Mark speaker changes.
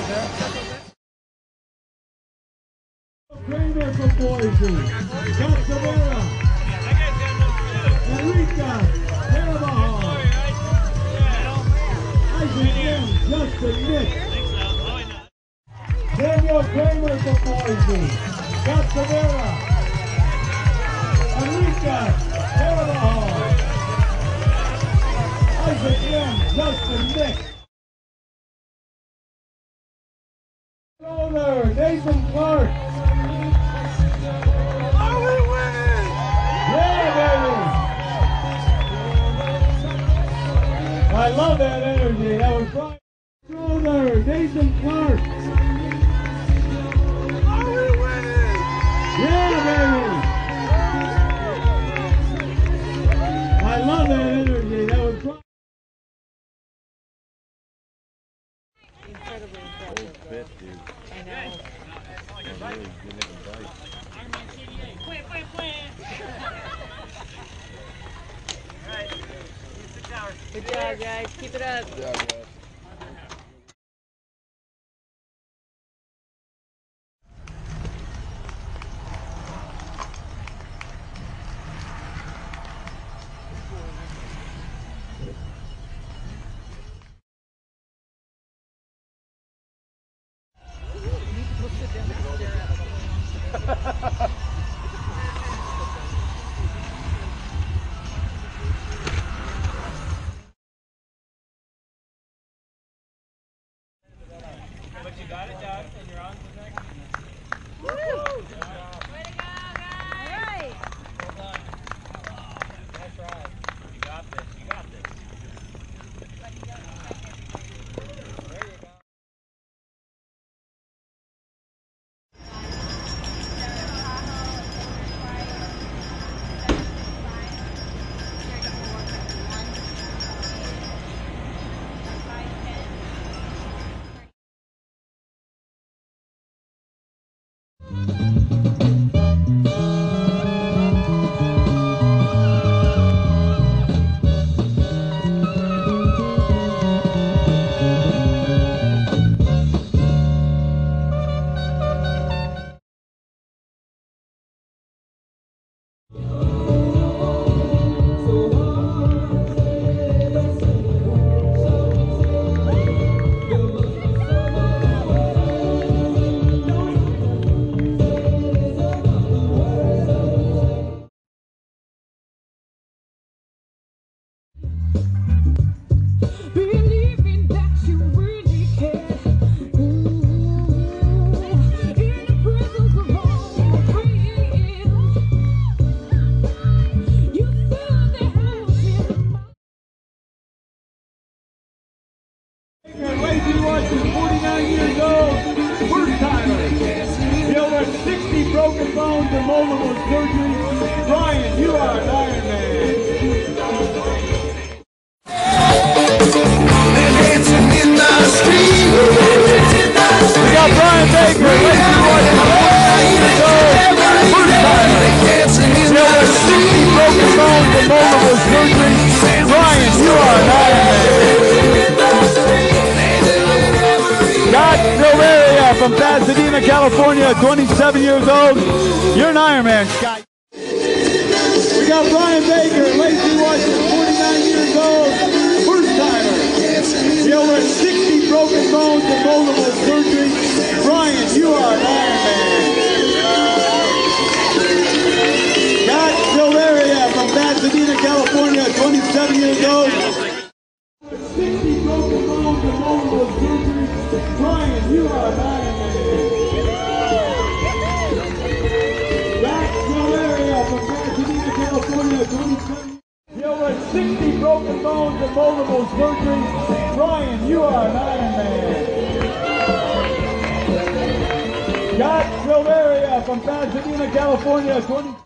Speaker 1: Kramer from Boise, Scott Severa, Enrica, Carabajo, Isaac Jim, Justin Nick, Daniel Kramer from Boise, Scott Severa, Enrica, Carabajo, Isaac Jim, Justin Nick, Nathan Clark. I love that energy. That was Brian Schroeder, Nathan Clark. Are we winning? Yeah, baby. I love that energy. That was Brian.
Speaker 2: Incredibly impressive.
Speaker 3: Bet, dude.
Speaker 2: I know. Good job, guys. Keep it up.
Speaker 3: Good job, guys.
Speaker 4: But you got it, Doug, and you're on to the next.
Speaker 2: Woo! Way to go, guys! All right.
Speaker 4: Well done. That's right. You got this. You got this. There you go.
Speaker 1: Lazy Watch is 49 years old, first timer. He over 60 broken bones and multiple surgeries. Brian, you are an Iron Man. We got Brian Baker, Lazy Watch is 49 years old, first timer. He over 60 broken bones and multiple surgeries. Brian, you are an Iron Man. Scott Silveria from Pasadena, California, 27 years old. You're an Iron Man, Scott. We got Brian Baker, Lazy Watch, 49 years old, first timer. He over 60 broken bones and multiple surgeries. Brian, you are an Iron Man. Scott Silveria from Pasadena, California, 27 years old. 60 broken bones and multiple surgeries. Brian, you are an Iron Man. Scott Silveria from Pasadena, California, 27. He over 60 broken bones and multiple surgeries. Brian, you are an Iron Man. Scott Silveria from Pasadena, California, 20.